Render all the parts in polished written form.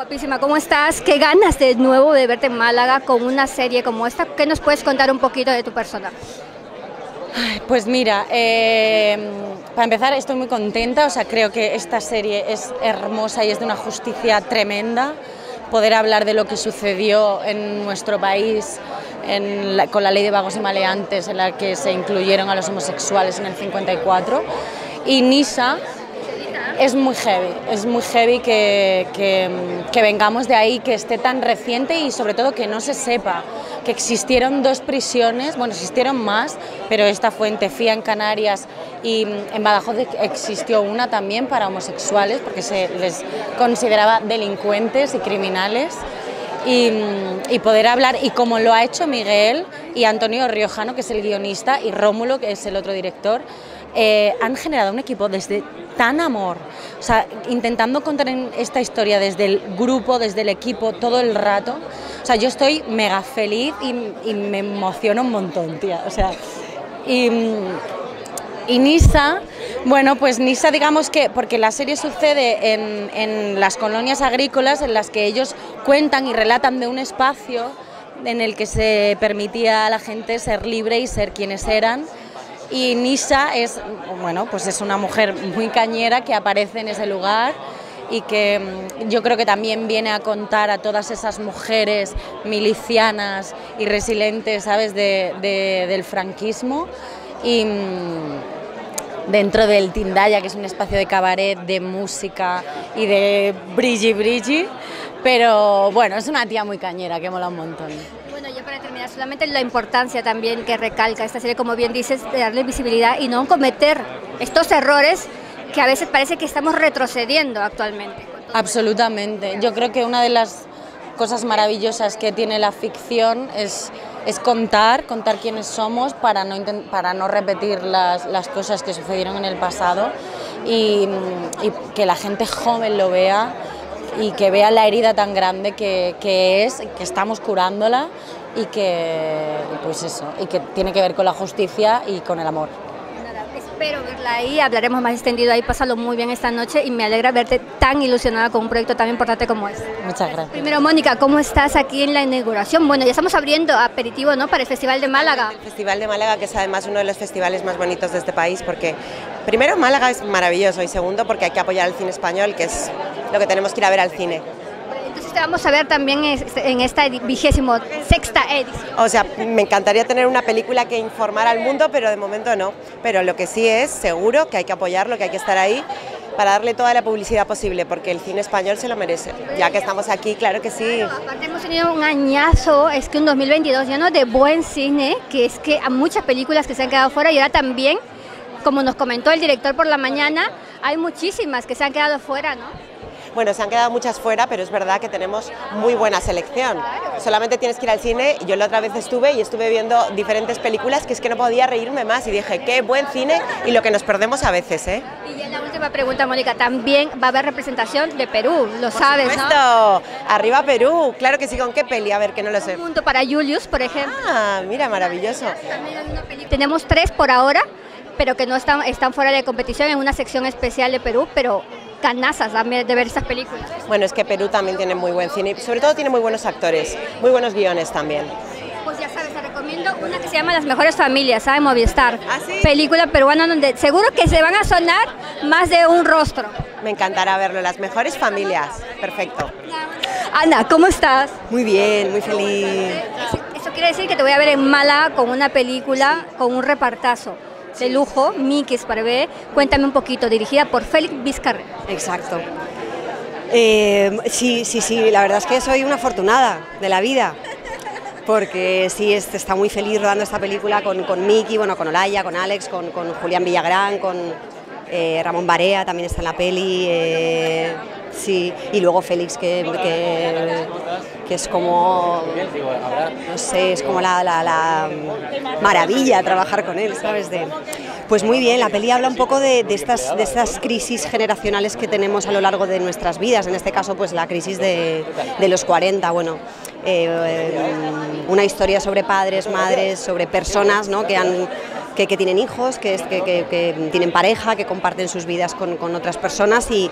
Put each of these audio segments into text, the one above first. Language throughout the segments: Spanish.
Guapísima, ¿cómo estás? ¿Qué ganas de nuevo de verte en Málaga con una serie como esta? ¿Qué nos puedes contar un poquito de tu persona? Pues mira, para empezar estoy muy contenta, o sea, creo que esta serie es hermosa y es de una justicia tremenda. Poder hablar de lo que sucedió en nuestro país con la ley de vagos y maleantes, en la que se incluyeron a los homosexuales en el 54. Y Nisa es muy heavy que vengamos de ahí, que esté tan reciente y sobre todo que no se sepa que existieron dos prisiones, bueno, existieron más, pero esta fue en Tefía, en Canarias, y en Badajoz existió una también para homosexuales porque se les consideraba delincuentes y criminales. Y poder hablar, y como lo ha hecho Miguel y Antonio Riojano, que es el guionista, y Rómulo, que es el otro director, han generado un equipo desde tan amor, o sea, intentando contar esta historia desde el grupo, desde el equipo, todo el rato. O sea, yo estoy mega feliz y me emociona un montón, tía, o sea, y Nisa, bueno, pues Nisa, digamos que, porque la serie sucede en las colonias agrícolas en las que ellos cuentan y relatan de un espacio en el que se permitía a la gente ser libre y ser quienes eran. Y Nisa es, bueno, pues es una mujer muy cañera que aparece en ese lugar y que yo creo que también viene a contar a todas esas mujeres milicianas y resilientes, ¿sabes?, del franquismo. Y dentro del Tindaya, que es un espacio de cabaret, de música y de brilli, pero bueno, es una tía muy cañera que mola un montón. Bueno, ya para terminar, solamente la importancia también que recalca esta serie, como bien dices, de darle visibilidad y no cometer estos errores que a veces parece que estamos retrocediendo actualmente. Absolutamente, yo creo que una de las cosas maravillosas que tiene la ficción es contar quiénes somos para no repetir las cosas que sucedieron en el pasado y que la gente joven lo vea y que vea la herida tan grande que estamos curándola y que, pues eso, y que tiene que ver con la justicia y con el amor. Espero verla ahí, hablaremos más extendido ahí, pásalo muy bien esta noche y me alegra verte tan ilusionada con un proyecto tan importante como este. Muchas gracias. Primero, Mónica, ¿cómo estás aquí en la inauguración? Bueno, ya estamos abriendo aperitivo, ¿no?, para el Festival de Málaga. El Festival de Málaga, que es además uno de los festivales más bonitos de este país, porque primero Málaga es maravilloso y segundo porque hay que apoyar al cine español, que es lo que tenemos que ir a ver al cine. Entonces te vamos a ver también en esta 26ª edición. O sea, me encantaría tener una película que informara al mundo, pero de momento no. Pero lo que sí es seguro que hay que apoyarlo, que hay que estar ahí para darle toda la publicidad posible, porque el cine español se lo merece. Ya que estamos aquí, claro que sí. Claro, aparte hemos tenido un añazo, es que un 2022 lleno de buen cine, que es que hay muchas películas que se han quedado fuera y ahora también, como nos comentó el director por la mañana, hay muchísimas que se han quedado fuera, ¿no? Bueno, se han quedado muchas fuera, pero es verdad que tenemos muy buena selección. Solamente tienes que ir al cine. Yo la otra vez estuve viendo diferentes películas que es que no podía reírme más y dije, qué buen cine y lo que nos perdemos a veces, ¿eh? Y ya la última pregunta, Mónica, también va a haber representación de Perú, lo sabes, ¿no? Por supuesto, arriba Perú, claro que sí, ¿con qué peli? A ver, que no lo sé. Un punto para Julius, por ejemplo. Ah, mira, maravilloso. Tenemos 3 por ahora, pero que no están fuera de competición en una sección especial de Perú, pero ganazas de ver estas películas. Bueno, es que Perú también tiene muy buen cine, sobre todo tiene muy buenos actores, muy buenos guiones también. Pues ya sabes, te recomiendo una que se llama Las Mejores Familias, ¿sabes? Movistar. ¿Ah, sí? Película peruana donde seguro que se van a sonar más de un rostro. Me encantará verlo, Las Mejores Familias, perfecto. Ana, ¿cómo estás? Muy bien, muy feliz. Eso quiere decir que te voy a ver en Málaga con una película, con un repartazo de lujo, Miquis para ver. Cuéntame un poquito, dirigida por Félix Vizcarra. Exacto. Sí, la verdad es que soy una afortunada de la vida, porque sí, está muy feliz rodando esta película con Miki, bueno, con Olaya, con Alex, con Julián Villagrán, con Ramón Barea, también está en la peli, sí, y luego Félix, que es como, no sé, es como la maravilla trabajar con él, ¿sabes? Pues muy bien, la peli habla un poco de estas crisis generacionales que tenemos a lo largo de nuestras vidas, en este caso pues la crisis de los 40, bueno, una historia sobre padres, madres, sobre personas, ¿no? que tienen hijos, que tienen pareja, que comparten sus vidas con otras personas y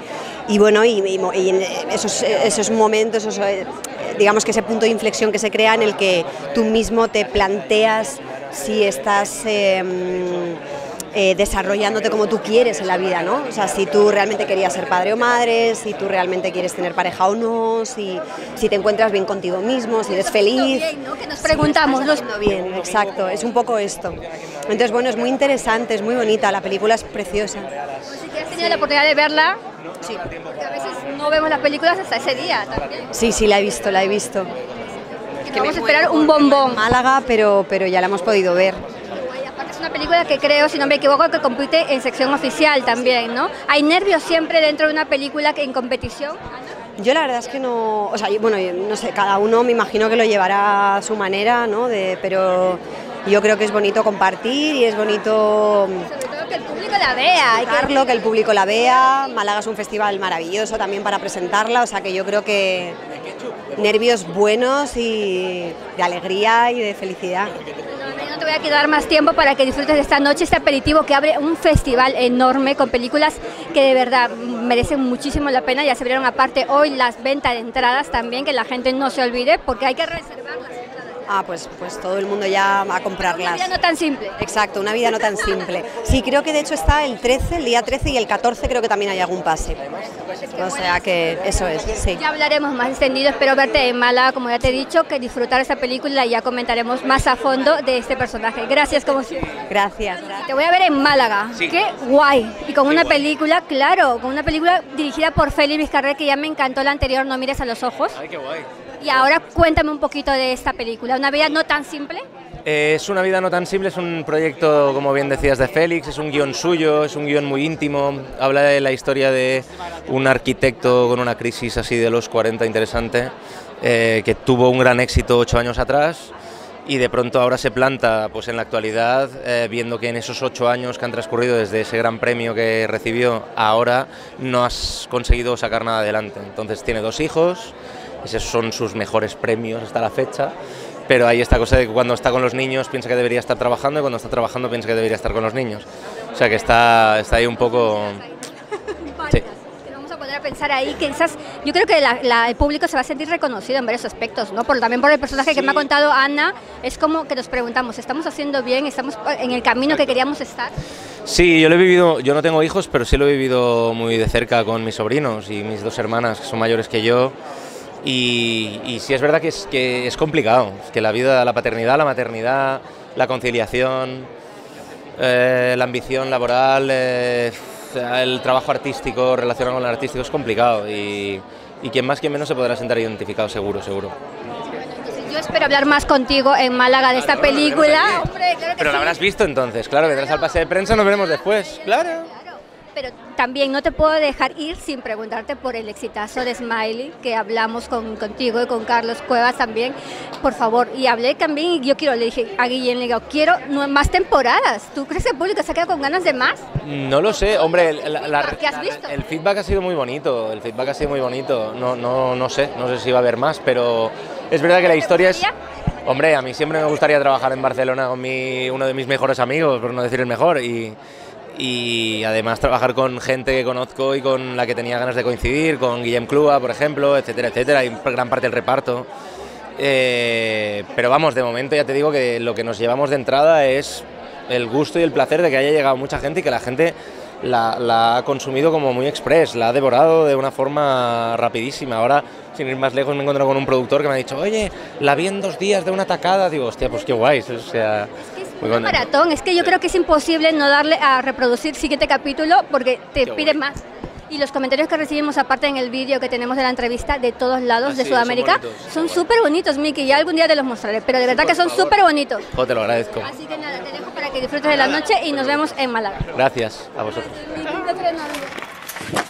en esos momentos, digamos que ese punto de inflexión que se crea en el que tú mismo te planteas si estás desarrollándote como tú quieres en la vida, ¿no? O sea, si tú realmente querías ser padre o madre, si tú realmente quieres tener pareja o no, si te encuentras bien contigo mismo, si eres feliz. Bien, ¿no? Que nos preguntamos. Bien, exacto, es un poco esto. Entonces, bueno, es muy interesante, es muy bonita, la película es preciosa. Pues sí que has tenido la oportunidad de verla. Sí. Porque a veces no vemos las películas hasta ese día también. Sí, la he visto. Que vamos a esperar un bombón. Málaga, pero ya la hemos podido ver. Es una película que creo, si no me equivoco, que compite en sección oficial también, ¿no? ¿Hay nervios siempre dentro de una película en competición? Yo la verdad es que no, o sea, bueno, no sé, cada uno me imagino que lo llevará a su manera, ¿no? Pero yo creo que es bonito compartir y es bonito... Sobre todo que el público la vea. Que el público la vea. Málaga es un festival maravilloso también para presentarla, o sea que yo creo que nervios buenos y de alegría y de felicidad. No te voy a quedar más tiempo para que disfrutes de esta noche, este aperitivo que abre un festival enorme con películas que de verdad merecen muchísimo la pena. Ya se abrieron aparte hoy las ventas de entradas también, que la gente no se olvide porque hay que reservar las entradas. Ah, pues todo el mundo ya va a comprarlas. Una vida no tan simple. Exacto, una vida no tan simple. Sí, creo que de hecho está el día 13 y el 14 creo que también hay algún pase. O sea que eso es, sí. Ya hablaremos más extendido, espero verte en Málaga, como ya te he dicho, que disfrutar esta película y ya comentaremos más a fondo de este personaje. Gracias, como siempre. Gracias. Te voy a ver en Málaga. Sí. Qué guay. Y con una película, claro, con una película dirigida por Félix Vizcarré, que ya me encantó la anterior, No mires a los ojos. Ay, qué guay. Y ahora cuéntame un poquito de esta película. ¿Una vida no tan simple? Es una vida no tan simple, es un proyecto, como bien decías, de Félix, es un guión suyo, es un guión muy íntimo, habla de la historia de un arquitecto con una crisis así de los 40 interesante, que tuvo un gran éxito 8 años atrás y de pronto ahora se planta pues en la actualidad, viendo que en esos 8 años que han transcurrido desde ese gran premio que recibió, ahora no has conseguido sacar nada adelante. Entonces tiene 2 hijos, esos son sus mejores premios hasta la fecha. Pero hay esta cosa de que cuando está con los niños piensa que debería estar trabajando y cuando está trabajando piensa que debería estar con los niños. O sea que está ahí un poco... Sí. Vamos a poner a pensar ahí que yo creo que el público se va a sentir reconocido en varios aspectos, ¿no? También por el personaje que me ha contado Ana, es como que nos preguntamos, ¿estamos haciendo bien? ¿Estamos en el camino que queríamos estar? Sí, yo lo he vivido, yo no tengo hijos, pero sí lo he vivido muy de cerca con mis sobrinos y mis 2 hermanas, que son mayores que yo. Y sí es verdad que es complicado, que la vida, la paternidad, la maternidad, la conciliación, la ambición laboral, el trabajo artístico relacionado con el artístico es complicado y quien más quien menos se podrá sentir identificado, seguro. Yo espero hablar más contigo en Málaga de esta película. Hombre, claro que pero sí. la habrás visto entonces, claro, vendrás al pase de prensa, nos veremos después, claro. Pero también no te puedo dejar ir sin preguntarte por el exitazo de Smiley, que hablamos contigo y con Carlos Cuevas también, por favor. Y hablé también, y le dije a Guillén, le digo, quiero más temporadas. ¿Tú crees que el público se ha quedado con ganas de más? No lo sé, hombre, ¿Qué has visto? el feedback ha sido muy bonito, no sé si va a haber más, pero es verdad que la historia es... Hombre, a mí siempre me gustaría trabajar en Barcelona con uno de mis mejores amigos, por no decir el mejor, y además trabajar con gente que conozco y con la que tenía ganas de coincidir, con Guillem Clua, por ejemplo, etcétera, y gran parte del reparto. Pero vamos, de momento ya te digo que lo que nos llevamos de entrada es el gusto y el placer de que haya llegado mucha gente y que la gente la ha consumido como muy express, la ha devorado de una forma rapidísima. Ahora, sin ir más lejos, me he encontrado con un productor que me ha dicho, oye, la vi en 2 días de una tacada. Digo, hostia, pues qué guay, o sea... Una maratón, es que yo creo que es imposible no darle a reproducir siguiente capítulo porque te pide más. Y los comentarios que recibimos, aparte en el vídeo que tenemos de la entrevista de todos lados de Sudamérica, son súper bonitos, Miki, ya algún día te los mostraré, pero de verdad que son súper bonitos. Te lo agradezco. Así que nada, te dejo para que disfrutes de la noche y nos vemos en Málaga. Gracias a vosotros. Miki,